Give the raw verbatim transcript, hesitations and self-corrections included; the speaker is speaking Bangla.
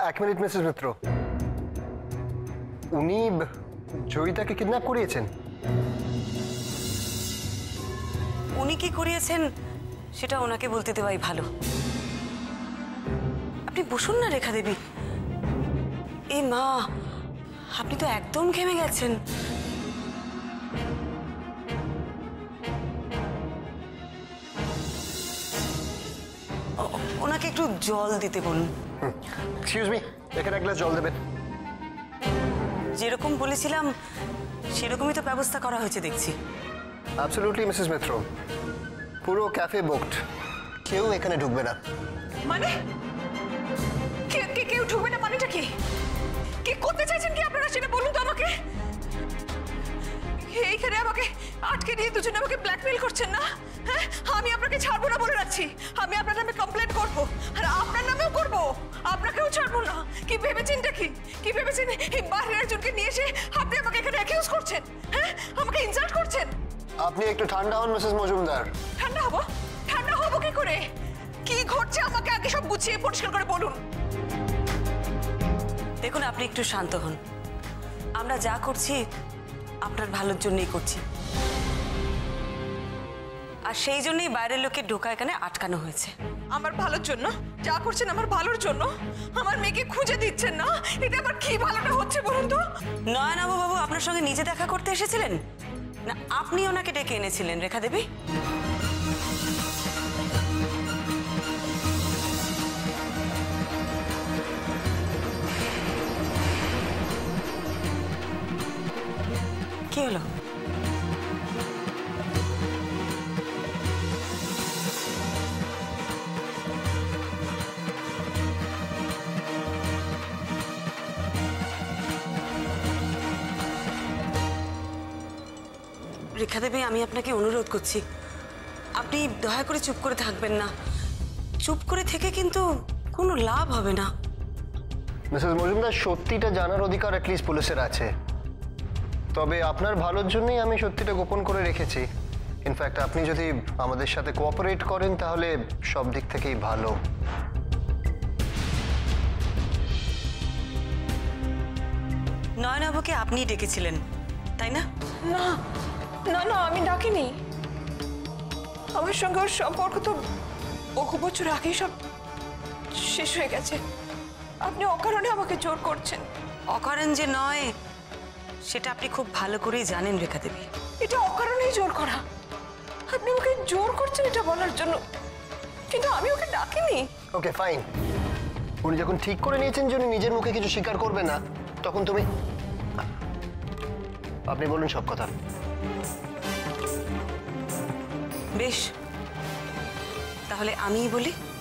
এক মিনিট মিসেস মিত্র, উনি জয়িতাকে কিডন্যাপ করিয়েছেন? উনি কি করিয়েছেন সেটা ওনাকে বলতে দেওয়াই ভালো। আপনি বসুন না রেখা দেবী। এ মা, আপনি তো একদম ঘেমে গেছেন। ওনাকে একটু জল দিতে বলুন। এক্সকিউজ মি, এখানে এক গ্লাস জল দেবেন। যেরকম বলেছিলাম সেরকমই তো ব্যবস্থা করা হয়েছে দেখছি। অ্যাবসলিউটলি মিসেস মিত্র, পুরো ক্যাফে বুকড, কেউ এখানে ঢুকবে না। মানে কেউ ঢুকবে না মানেটা কি? কি করতে চাইছেন কি আপনারা সেটা বলুন তো আমাকে। এইখানে আমাকে আটকে দিয়ে দুজনে আমাকে ব্ল্যাকমেল করছেন না? হ্যাঁ, আমি আপনাকে ছাড়বো না বলে রাখছি। আমি আপনার নামে কমপ্লেন করবো, আর আপনার নামেও করবো, আপনাকেও ছাড়বো না। কি ভেবেছেনটা কি কি ভেবেছেন এই বাইরের একজনকে নিয়ে এসে আপনি আমাকে এখানে অ্যাকিউজ করছেন? হ্যাঁ, আমাকে ইনসাল্ট করছেন। আপনি একটু ঠান্ডা হন মিসেস মজুমদার। ঠান্ডা হবো? ঠান্ডা হবো কি করে? কি ঘটছে আমাকে আগে সব গুছিয়ে পরিষ্কার করে বলুন। দেখুন, আপনি একটু শান্ত হন। আমরা যা করছি আপনার ভালোর জন্যই করছি, আর সেই জন্যই বাইরের লোকের ঢোকা এখানে আটকানো হয়েছে। আমার ভালোর জন্য যা করছেন, আমার ভালোর জন্য। আমার মেয়েকে খুঁজে দিচ্ছেন না, এটা আমার কি ভালোটা হচ্ছে বলুন তো? নয়নাবু বাবু আপনার সঙ্গে নিজে দেখা করতে এসেছিলেন, না আপনি ওনাকে ডেকে এনেছিলেন রেখা দেবী? কি হলো? রেখা দেবী, আমি আপনাকে অনুরোধ করছি, আপনি দয়া করে চুপ করে থাকবেন না। চুপ করে থেকে কিন্তু কোনো লাভ হবে না। মিসেস মজুমদার, সত্যিটা জানার অধিকার অ্যাটলিস্ট পুলিশের আছে, তবে আপনার ভালোর জন্যই আমি সত্যিটা গোপন করে রেখেছি। ইনফ্যাক্ট আপনি যদি আমাদের সাথে কোঅপারেট করেন তাহলে সব দিক থেকেই ভালো। নয়নাবুকে আপনি ডেকেছিলেন তাই না? না না না, আমি ডাকিনি। আমার সঙ্গে ওর সম্পর্ক তো বহু বছর আগেই সব শেষ হয়ে গেছে। আপনি অকারণে আমাকে জোর করছেন। অকারণ যে নয় সেটা আপনি খুব ভালো করেই জানেন রেখা দেবী। এটা অকারণেই জোর করা। আপনি ওকে জোর করছেন এটা বলার জন্য, কিন্তু আমি ওকে ডাকিনি। ওকে ফাইন, উনি যখন ঠিক করে নিয়েছেন যে উনি নিজের মুখে কিছু স্বীকার করবে না, তখন তুমি আপনি বলুন সব কথা। বেশ, তাহলে আমিই বলি।